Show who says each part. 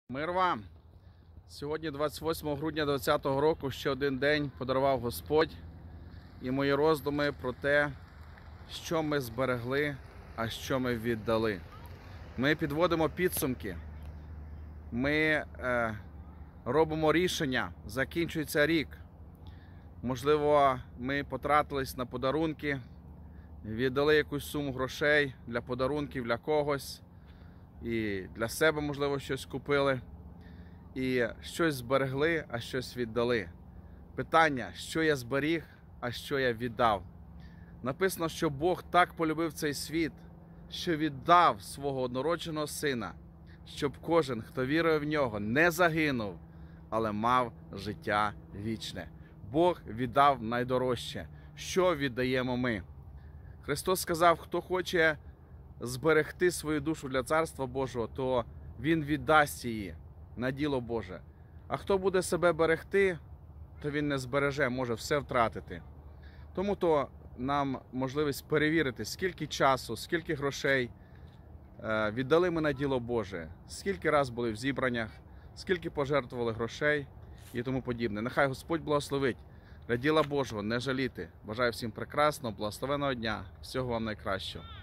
Speaker 1: Мир вам! Сьогодні 28 грудня 2020 року, ще один день подарував Господь і мої роздуми про те, що ми зберегли, а що ми віддали. Ми підводимо підсумки, ми робимо рішення, закінчується рік. Можливо, ми потратились на подарунки, віддали якусь суму грошей для подарунків для когось. І для себе, можливо, щось купили. І щось зберегли, а щось віддали. Питання, що я зберіг, а що я віддав. Написано, що Бог так полюбив цей світ, що віддав свого однородженого Сина, щоб кожен, хто вірує в Нього, не загинув, але мав життя вічне. Бог віддав найдорожче. Що віддаємо ми? Христос сказав, хто хоче зберегти свою душу для Царства Божого, то Він віддасть її на діло Боже. А хто буде себе берегти, то він не збереже, може все втратити. Тому то нам можливість перевірити, скільки часу, скільки грошей віддали ми на діло Боже, скільки раз були в зібраннях, скільки пожертвували грошей і тому подібне. Нехай Господь благословить для діла Божого не жаліти. Бажаю всім прекрасного, благословенного дня, всього вам найкращого.